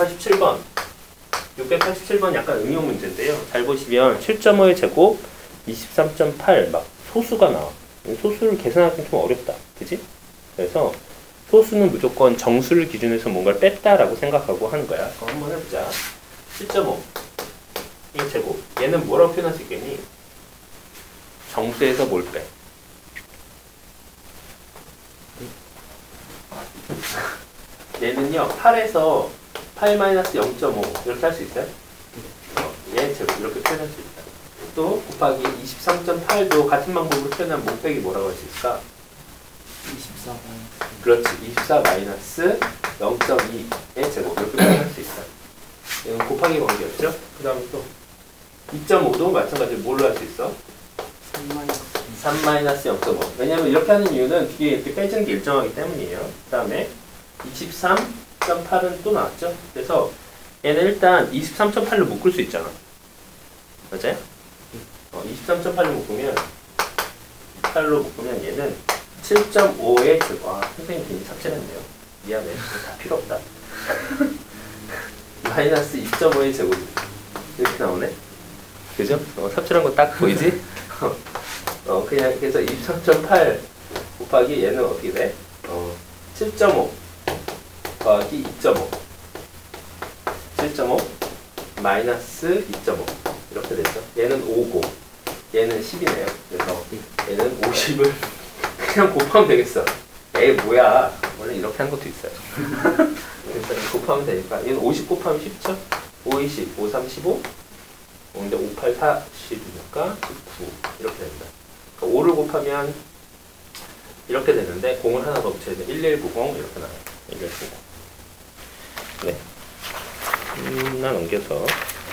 687번. 687번 약간 응용 문제인데요. 잘 보시면 7.5의 제곱 23.8 막 소수가 나와. 소수를 계산하기는 좀 어렵다. 그지? 그래서 소수는 무조건 정수를 기준으로 해서 뭔가를 뺐다라고 생각하고 하는 거야. 그럼 한번 해보자. 7.5 이 제곱. 얘는 뭐라고 표현할 수 있겠니? 정수에서 뭘 빼? 얘는요 8에서 8-0.5 이렇게 할 수 있어요? 얘 제곱 이렇게 표현할 수 있다. 또 곱하기 23.8도 같은 방법으로 표현하면 곱빼기 뭐라고 할 수 있을까? 24 그렇지. 24 마이너스 0.2의 제곱 이렇게 표현할 수 있어요. 이건 곱하기 관계였죠? 그 다음에 또 2.5도 마찬가지로 뭘로 할 수 있어? 3-0.5. 왜냐면 이렇게 하는 이유는 뒤에 이렇게 빼지는 게 일정하기 때문이에요. 그 다음에 23.8은 또 나왔죠? 그래서 얘는 일단 23.8로 묶을 수 있잖아. 맞아요? 23.8로 묶으면 8로 묶으면 얘는 7.5의 제곱. 아, 선생님 괜히 삭제했네요. 미안해. 다 필요 없다. 마이너스 2.5의 제곱. 이렇게 나오네. 그죠? 삽질한 거 딱 보이지? 그냥 그래서 23.8 곱하기 얘는 어떻게 돼? 7.5 더하기 2.5 7.5 마이너스 2.5 이렇게 됐죠? 얘는 5고 얘는 10이네요. 그래서 얘는 50을 그냥 곱하면 되겠어. 에이 뭐야, 원래 이렇게 한 것도 있어요. 그래서 곱하면 되니까 얘는 50 곱하면 10죠? 5, 20, 5, 3, 15 근데 5, 8, 40이니까 19 이렇게 됩니다. 그러니까 5를 곱하면 이렇게 되는데 0을 하나 더 붙여야 돼. 1190 이렇게 나와요. 1190. 네. 하나 넘겨서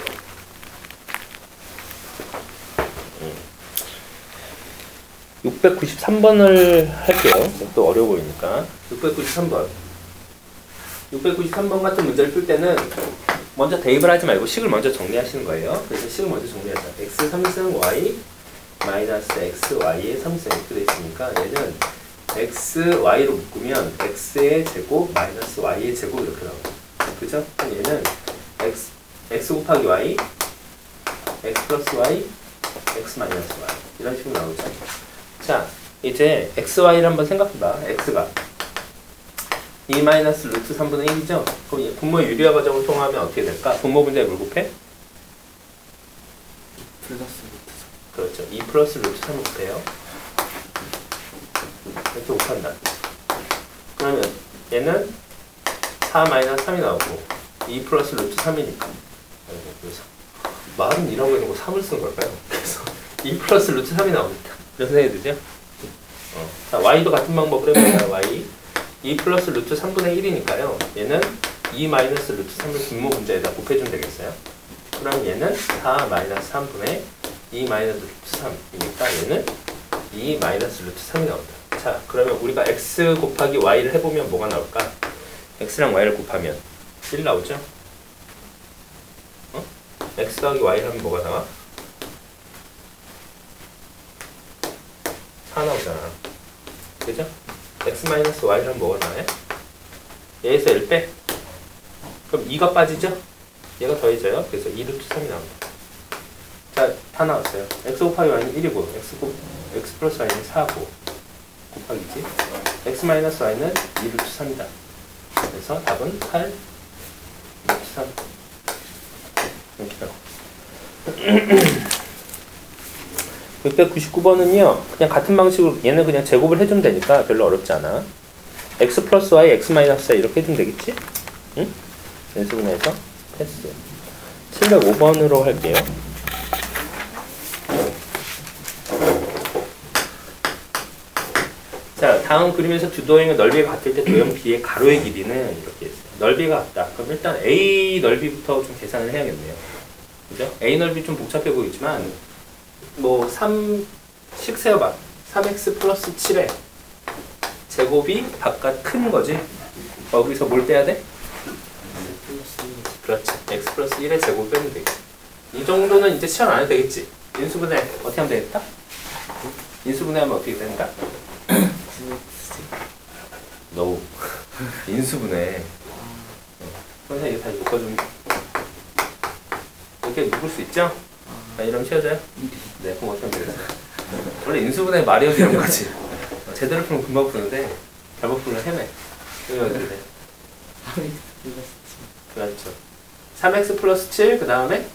693번을 할게요. 또 어려워 보이니까. 693번. 693번 같은 문제를 풀 때는 먼저 대입을 하지 말고 식을 먼저 정리하시는 거예요. 그래서 식을 먼저 정리하자. x 3승 y 마이너스 x y의 3승 이렇게 되어 있으니까 얘는 x y로 묶으면 x의 제곱 마이너스 y의 제곱 이렇게 나와요. 그죠? 얘는 x 곱하기 y x 플러스 y x 마이너스 y 이런 식으로 나오죠. 자, 이제 xy를 한번 생각해봐. x가 2 마이너스 루트 3분의 1이죠? 그럼 분모의 유리화 과정을 통하면 어떻게 될까? 분모 분자에 뭘 곱해? 플러스 루트 3. 그렇죠. 2 플러스 루트 3을 곱해요. 이렇게 곱한다. 그러면 얘는 4 마이너스 3이 나오고 2 플러스 루트 3이니까 그래서 말은 2라고 해놓고 3을 쓴 걸까요? 그래서 2 플러스 루트 3이 나옵니다. 그래서 해야 되죠? 자, y도 같은 방법으로 해볼까요? y 2 플러스 루트 3분의 1이니까요. 얘는 2 마이너스 루트 3을 분모 분자에다 곱해주면 되겠어요. 그럼 얘는 4 마이너스 3분의 2 마이너스 루트 3이니까 얘는 2 마이너스 루트 3이 나온다. 자, 그러면 우리가 x 곱하기 y를 해보면 뭐가 나올까? x랑 y를 곱하면 1 나오죠? x 더하기 y를 하면 뭐가 나와? 4 나오잖아. 그죠? x-y를 하면 뭐가 나와요? 얘에서 1 빼? 그럼 2가 빠지죠? 얘가 더해져요. 그래서 2루트 3이 나옵니다. 자, 다 나왔어요. x 곱하기 y는 1이고 x 플러스 y는 4고 곱하기지. x-y는 2루트 3이다. 그래서 답은 8 루트 3 이렇게 나옵니다. 699번은요, 그냥 같은 방식으로 얘는 그냥 제곱을 해주면 되니까 별로 어렵지 않아. x 플러스 y, x 마이너스 y 이렇게 해주면 되겠지? 응? 연습분해서 패스. 705번으로 할게요. 자, 다음 그림에서 두 도형의 넓이가 같을 때 도형 B의 가로의 길이는 이렇게 있어요. 넓이가 같다. 그럼 일단 A 넓이부터 좀 계산을 해야겠네요. 그죠? A 넓이 좀 복잡해 보이지만 뭐 3씩 세어봐. 3x 플러스 7에 제곱이 바깥 큰 거지. 거기서 뭘 빼야 돼? 그렇지. x 플러스 1의 제곱 빼면 되겠지. 이 정도는 이제 시험 안 해도 되겠지. 인수분해 어떻게 하면 되겠다? 인수분해하면 어떻게 된다? No. 인수분해. 선생님 이거 다시 묶어주면 이렇게 묶을 수 있죠? 자, 이러면 쉬워져요? 네, 그럼 어떻게 하면 되겠어요? 원래 인수분해 말이어서 이런 거지. 제대로 풀면 금방 푸는데 잘못 풀면 헤매. 이거 어떻게 돼? 3x 플러스 그렇죠. 3x 플러스 7, 그 다음에?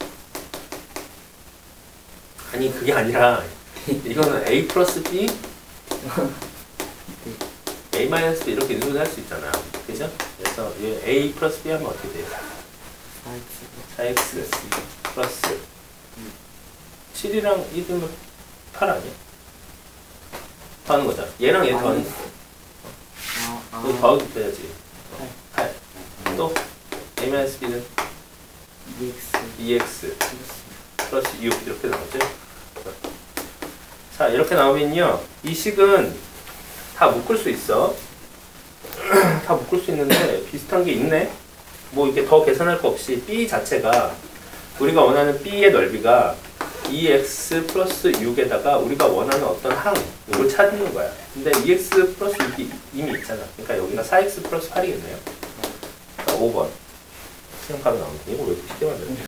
아니, 그게 아니라, 이거는 a 플러스 b, a 마이너스 b 이렇게 인수분해 할 수 있잖아. 그죠? 그래서 이 a 플러스 b 하면 어떻게 돼요? 4x 4x 플러스 7이랑 1이면 8 아니야? 더하는 거잖아. 얘랑 얘 더하는 거. 이거 더하기 돼야지. 8. 또 a-b는 2x 2x 플러스 플러스 6 이렇게 나오죠. 자, 이렇게 나오면요, 이 식은 다 묶을 수 있어. 다 묶을 수 있는데 비슷한 게 있네. 뭐 이렇게 더 계산할 거 없이 b 자체가 우리가 원하는 b의 넓이가 2x 플러스 6에다가 우리가 원하는 어떤 항 이걸 찾는 거야. 근데 2x 플러스 6이 이미 있잖아. 그러니까 여기가 4x 플러스 8이겠네요. 5번. 시험 바로 나오는데 이거 왜 이렇게 쉽게 만들었지?